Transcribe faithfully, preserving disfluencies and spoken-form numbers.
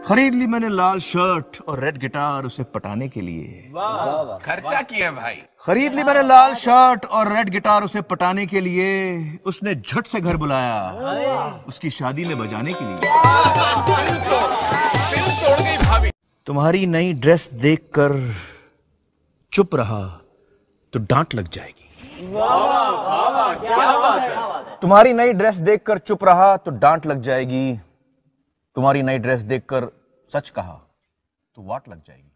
खरीद ली मैंने लाल शर्ट और रेड गिटार उसे पटाने के लिए। वाह, खर्चा किया भाई। खरीद ली मैंने लाल शर्ट और रेड गिटार उसे पटाने के लिए। उसने झट से घर बुलाया उसकी शादी में बजाने के लिए। तोड़ गई भाभी। तुम्हारी नई ड्रेस देखकर चुप रहा तो डांट लग जाएगी। वाह वाह वाह, क्या बात है। तुम्हारी नई ड्रेस देखकर चुप रहा तो डांट लग जाएगी। तुम्हारी नई ड्रेस देखकर सच कहा तो वाट लग जाएगी।